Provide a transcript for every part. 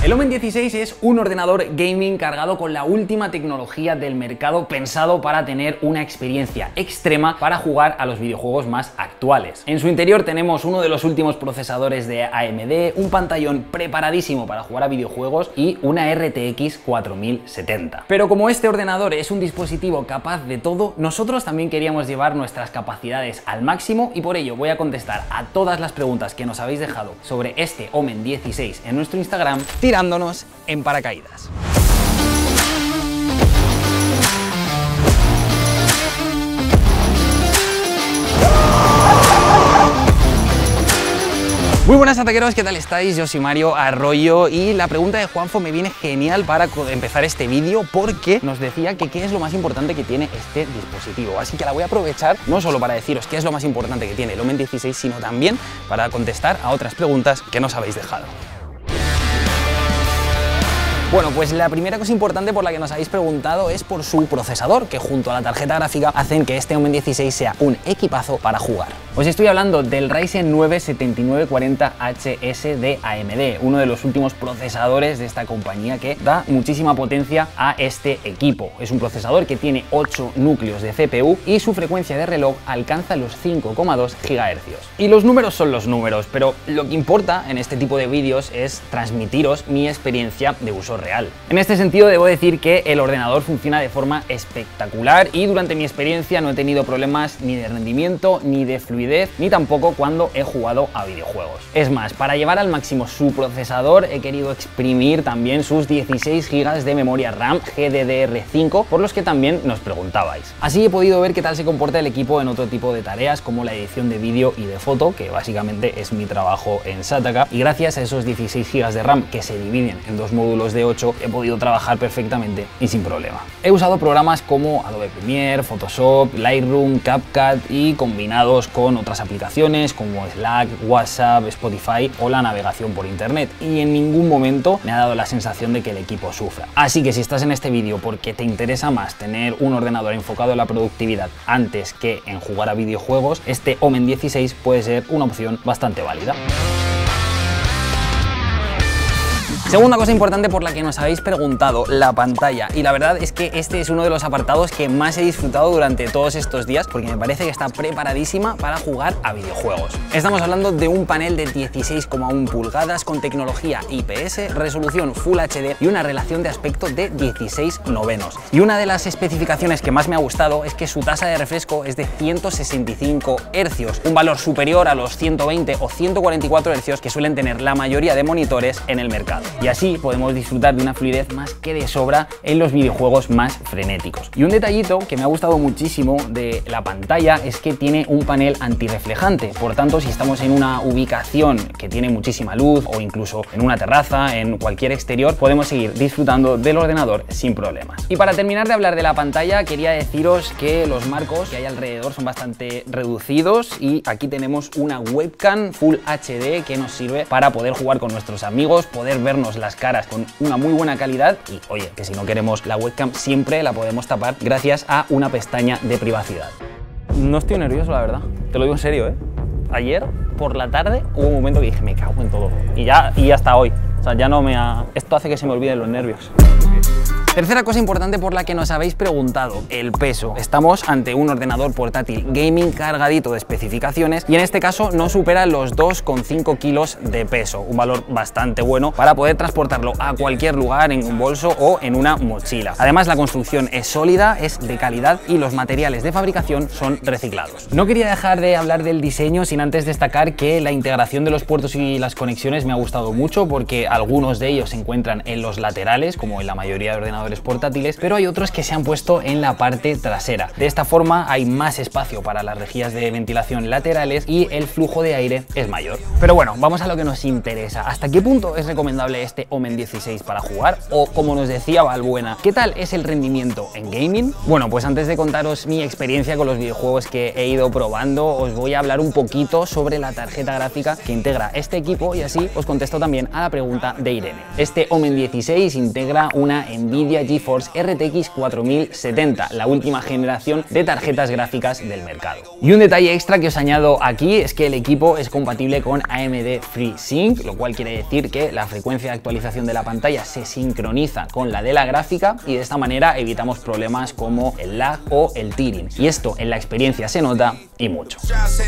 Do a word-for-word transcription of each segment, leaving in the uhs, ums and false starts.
El Omen dieciséis es un ordenador gaming cargado con la última tecnología del mercado, pensado para tener una experiencia extrema para jugar a los videojuegos más actuales. En su interior tenemos uno de los últimos procesadores de A M D, un pantallón preparadísimo para jugar a videojuegos y una R T X cuatro mil setenta. Pero como este ordenador es un dispositivo capaz de todo, nosotros también queríamos llevar nuestras capacidades al máximo y por ello voy a contestar a todas las preguntas que nos habéis dejado sobre este Omen dieciséis en nuestro Instagram, tirándonos en paracaídas. Muy buenas ataqueros, ¿qué tal estáis? Yo soy Mario Arroyo y la pregunta de Juanfo me viene genial para empezar este vídeo porque nos decía que qué es lo más importante que tiene este dispositivo. Así que la voy a aprovechar no solo para deciros qué es lo más importante que tiene el Omen dieciséis, sino también para contestar a otras preguntas que nos habéis dejado. Bueno, pues la primera cosa importante por la que nos habéis preguntado es por su procesador, que junto a la tarjeta gráfica hacen que este Omen dieciséis sea un equipazo para jugar. Os estoy hablando del Ryzen nueve setenta y nueve cuarenta H S de A M D, uno de los últimos procesadores de esta compañía que da muchísima potencia a este equipo. Es un procesador que tiene ocho núcleos de C P U y su frecuencia de reloj alcanza los cinco coma dos gigahercios. Y los números son los números, pero lo que importa en este tipo de vídeos es transmitiros mi experiencia de uso real. En este sentido debo decir que el ordenador funciona de forma espectacular y durante mi experiencia no he tenido problemas ni de rendimiento ni de fluidez, ni tampoco cuando he jugado a videojuegos. Es más, para llevar al máximo su procesador he querido exprimir también sus dieciséis gigas de memoria RAM G D D R cinco, por los que también nos preguntabais. Así he podido ver qué tal se comporta el equipo en otro tipo de tareas como la edición de vídeo y de foto, que básicamente es mi trabajo en Sataka, y gracias a esos dieciséis gigas de RAM que se dividen en dos módulos de ocho he podido trabajar perfectamente y sin problema. He usado programas como Adobe Premiere, Photoshop, Lightroom, CapCut y combinados con otras aplicaciones como Slack, WhatsApp, Spotify o la navegación por internet, y en ningún momento me ha dado la sensación de que el equipo sufra. Así que si estás en este vídeo porque te interesa más tener un ordenador enfocado en la productividad antes que en jugar a videojuegos, este Omen dieciséis puede ser una opción bastante válida. Segunda cosa importante por la que nos habéis preguntado, la pantalla. Y la verdad es que este es uno de los apartados que más he disfrutado durante todos estos días porque me parece que está preparadísima para jugar a videojuegos. Estamos hablando de un panel de dieciséis coma uno pulgadas con tecnología I P S, resolución Full H D y una relación de aspecto de dieciséis novenos. Y una de las especificaciones que más me ha gustado es que su tasa de refresco es de ciento sesenta y cinco hercios, un valor superior a los ciento veinte o ciento cuarenta y cuatro hercios que suelen tener la mayoría de monitores en el mercado. Y así podemos disfrutar de una fluidez más que de sobra en los videojuegos más frenéticos. Y un detallito que me ha gustado muchísimo de la pantalla es que tiene un panel antirreflejante, por tanto si estamos en una ubicación que tiene muchísima luz o incluso en una terraza, en cualquier exterior, podemos seguir disfrutando del ordenador sin problemas. Y para terminar de hablar de la pantalla, quería deciros que los marcos que hay alrededor son bastante reducidos y aquí tenemos una webcam Full H D que nos sirve para poder jugar con nuestros amigos, poder vernos las caras con una muy buena calidad y, oye, que si no queremos la webcam siempre la podemos tapar gracias a una pestaña de privacidad. No estoy nervioso, la verdad. Te lo digo en serio, ¿eh? Ayer, por la tarde, hubo un momento que dije, me cago en todo. Y ya, y hasta hoy. O sea, ya no me ha... Esto hace que se me olviden los nervios. Tercera cosa importante por la que nos habéis preguntado, el peso. Estamos ante un ordenador portátil gaming cargadito de especificaciones y en este caso no supera los dos coma cinco kilos de peso, un valor bastante bueno para poder transportarlo a cualquier lugar en un bolso o en una mochila. Además la construcción es sólida, es de calidad y los materiales de fabricación son reciclados. No quería dejar de hablar del diseño sin antes destacar que la integración de los puertos y las conexiones me ha gustado mucho porque algunos de ellos se encuentran en los laterales como en la mayoría de ordenadores portátiles, pero hay otros que se han puesto en la parte trasera. De esta forma hay más espacio para las rejillas de ventilación laterales y el flujo de aire es mayor. Pero bueno, vamos a lo que nos interesa. ¿Hasta qué punto es recomendable este Omen dieciséis para jugar? O como nos decía Valbuena, ¿qué tal es el rendimiento en gaming? Bueno, pues antes de contaros mi experiencia con los videojuegos que he ido probando, os voy a hablar un poquito sobre la tarjeta gráfica que integra este equipo y así os contesto también a la pregunta de Irene. Este Omen dieciséis integra una Nvidia Nvidia GeForce R T X cuatro mil setenta, la última generación de tarjetas gráficas del mercado. Y un detalle extra que os añado aquí es que el equipo es compatible con A M D FreeSync, lo cual quiere decir que la frecuencia de actualización de la pantalla se sincroniza con la de la gráfica y de esta manera evitamos problemas como el lag o el tearing. Y esto en la experiencia se nota y mucho.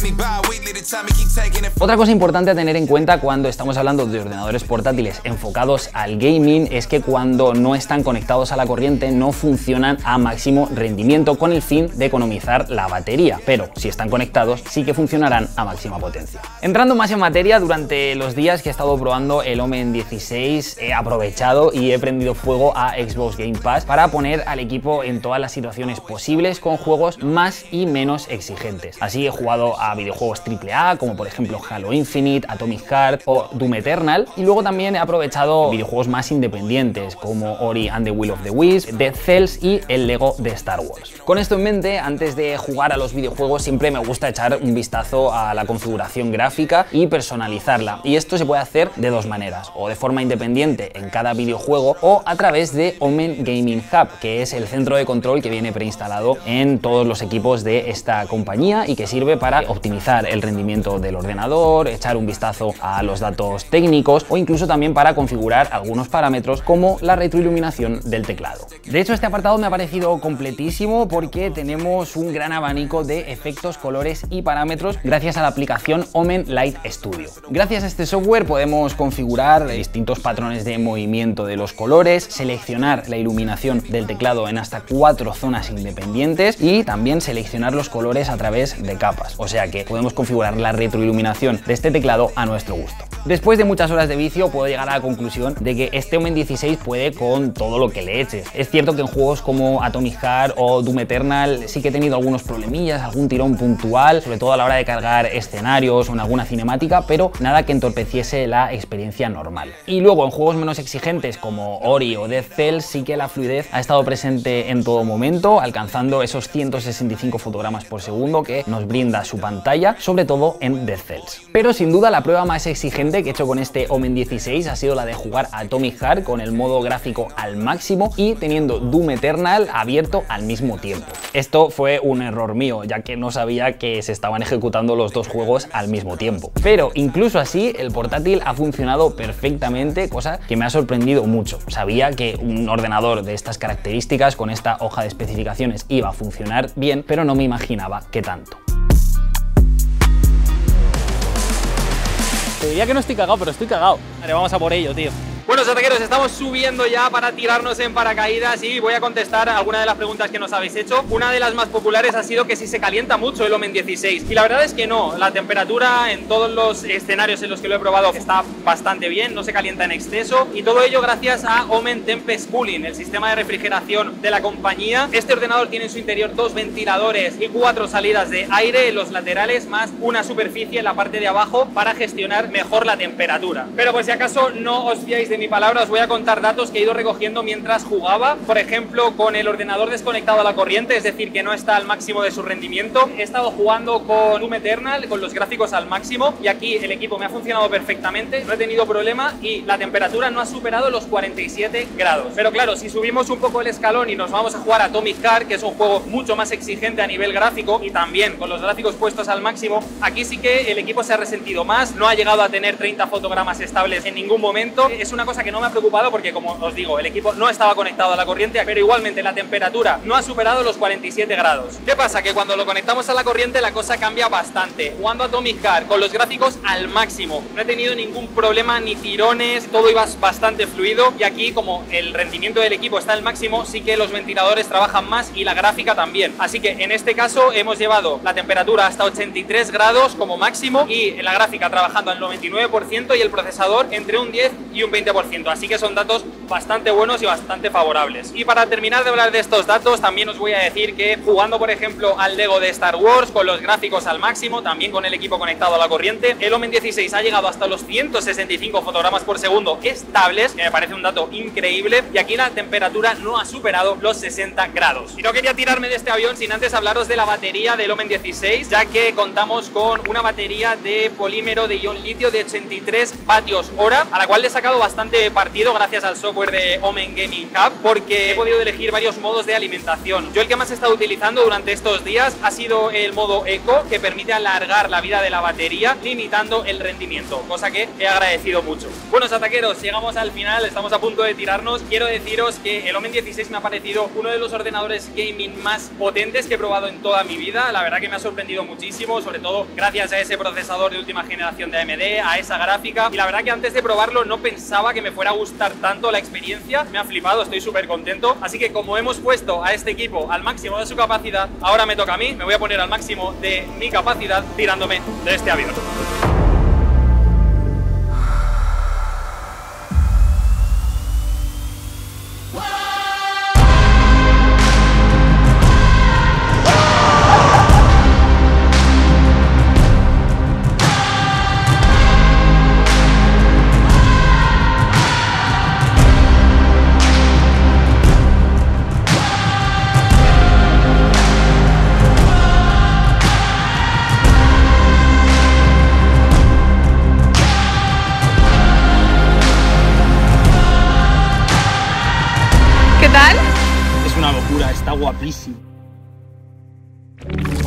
Otra cosa importante a tener en cuenta cuando estamos hablando de ordenadores portátiles enfocados al gaming es que cuando no están conectados a la corriente no funcionan a máximo rendimiento con el fin de economizar la batería, pero si están conectados sí que funcionarán a máxima potencia. Entrando más en materia, durante los días que he estado probando el Omen dieciséis he aprovechado y he prendido fuego a Xbox Game Pass para poner al equipo en todas las situaciones posibles con juegos más y menos exigentes. Así he jugado a videojuegos triple A como por ejemplo Halo Infinite, Atomic Heart o Doom Eternal, y luego también he aprovechado videojuegos más independientes como Ori and the Will of the Wisps, Dead Cells y el Lego de Star Wars. Con esto en mente, antes de jugar a los videojuegos siempre me gusta echar un vistazo a la configuración gráfica y personalizarla, y esto se puede hacer de dos maneras, o de forma independiente en cada videojuego o a través de Omen Gaming Hub, que es el centro de control que viene preinstalado en todos los equipos de esta compañía y que sirve para optimizar el rendimiento del ordenador, echar un vistazo a los datos técnicos o incluso también para configurar algunos parámetros como la retroiluminación del teclado. De hecho, este apartado me ha parecido completísimo porque tenemos un gran abanico de efectos, colores y parámetros gracias a la aplicación Omen Light Studio. Gracias a este software podemos configurar distintos patrones de movimiento de los colores, seleccionar la iluminación del teclado en hasta cuatro zonas independientes y también seleccionar los colores a través de capas, o sea que podemos configurar la retroiluminación de este teclado a nuestro gusto. Después de muchas horas de vicio puedo llegar a la conclusión de que este Omen dieciséis puede con todo lo que le eches. Es cierto que en juegos como Atomic Heart o Doom Eternal sí que he tenido algunos problemillas, algún tirón puntual, sobre todo a la hora de cargar escenarios o en alguna cinemática, pero nada que entorpeciese la experiencia normal. Y luego en juegos menos exigentes como Ori o Dead Cells sí que la fluidez ha estado presente en todo momento, alcanzando esos ciento sesenta y cinco fotogramas por segundo que nos brinda su pantalla, sobre todo en Dead Cells. Pero sin duda la prueba más exigente que he hecho con este Omen dieciséis ha sido la de jugar a Atomic Heart con el modo gráfico al máximo y teniendo Doom Eternal abierto al mismo tiempo. Esto fue un error mío, ya que no sabía que se estaban ejecutando los dos juegos al mismo tiempo. Pero incluso así el portátil ha funcionado perfectamente, cosa que me ha sorprendido mucho. Sabía que un ordenador de estas características con esta hoja de especificaciones iba a funcionar bien, pero no me imaginaba que tanto. Te diría que no estoy cagado, pero estoy cagado. Vale, vamos a por ello, tío. Bueno, sotaqueros, estamos subiendo ya para tirarnos en paracaídas y voy a contestar a algunas de las preguntas que nos habéis hecho. Una de las más populares ha sido que si se calienta mucho el Omen dieciséis, y la verdad es que no. La temperatura en todos los escenarios en los que lo he probado está bastante bien, no se calienta en exceso, y todo ello gracias a Omen Tempest Cooling, el sistema de refrigeración de la compañía. Este ordenador tiene en su interior dos ventiladores y cuatro salidas de aire en los laterales, más una superficie en la parte de abajo para gestionar mejor la temperatura. Pero por si acaso no os fiáis de mi palabra, os voy a contar datos que he ido recogiendo mientras jugaba. Por ejemplo, con el ordenador desconectado a la corriente, es decir, que no está al máximo de su rendimiento. He estado jugando con Doom Eternal, con los gráficos al máximo, y aquí el equipo me ha funcionado perfectamente, no he tenido problema y la temperatura no ha superado los cuarenta y siete grados. Pero claro, si subimos un poco el escalón y nos vamos a jugar a Atomic Heart, que es un juego mucho más exigente a nivel gráfico y también con los gráficos puestos al máximo, aquí sí que el equipo se ha resentido más, no ha llegado a tener treinta fotogramas estables en ningún momento. Es una cosa que no me ha preocupado porque, como os digo, el equipo no estaba conectado a la corriente, pero igualmente la temperatura no ha superado los cuarenta y siete grados. ¿Qué pasa? Que cuando lo conectamos a la corriente la cosa cambia bastante. Jugando a Atomic Heart con los gráficos al máximo, no he tenido ningún problema ni tirones, todo iba bastante fluido, y aquí como el rendimiento del equipo está al máximo, sí que los ventiladores trabajan más y la gráfica también. Así que en este caso hemos llevado la temperatura hasta ochenta y tres grados como máximo y la gráfica trabajando al noventa y nueve por ciento y el procesador entre un diez y un veinte por ciento. Así que son datos bastante buenos y bastante favorables. Y para terminar de hablar de estos datos, también os voy a decir que jugando por ejemplo al Lego de Star Wars con los gráficos al máximo, también con el equipo conectado a la corriente, el Omen dieciséis ha llegado hasta los ciento sesenta y cinco fotogramas por segundo estables, que me parece un dato increíble, y aquí la temperatura no ha superado los sesenta grados. Y no quería tirarme de este avión sin antes hablaros de la batería del Omen dieciséis, ya que contamos con una batería de polímero de ion litio de ochenta y tres vatios hora, a la cual le he sacado bastante bastante partido gracias al software de Omen Gaming Hub, porque he podido elegir varios modos de alimentación. Yo el que más he estado utilizando durante estos días ha sido el modo Eco, que permite alargar la vida de la batería, limitando el rendimiento, cosa que he agradecido mucho. Buenos ataqueros, llegamos al final, estamos a punto de tirarnos. Quiero deciros que el Omen dieciséis me ha parecido uno de los ordenadores gaming más potentes que he probado en toda mi vida. La verdad que me ha sorprendido muchísimo, sobre todo gracias a ese procesador de última generación de A M D, a esa gráfica, y la verdad que antes de probarlo no pensaba que me fuera a gustar tanto la experiencia. Me ha flipado, estoy súper contento. Así que como hemos puesto a este equipo al máximo de su capacidad, ahora me toca a mí, me voy a poner al máximo de mi capacidad tirándome de este avión. ¿Qué tal? Es una locura, está guapísimo.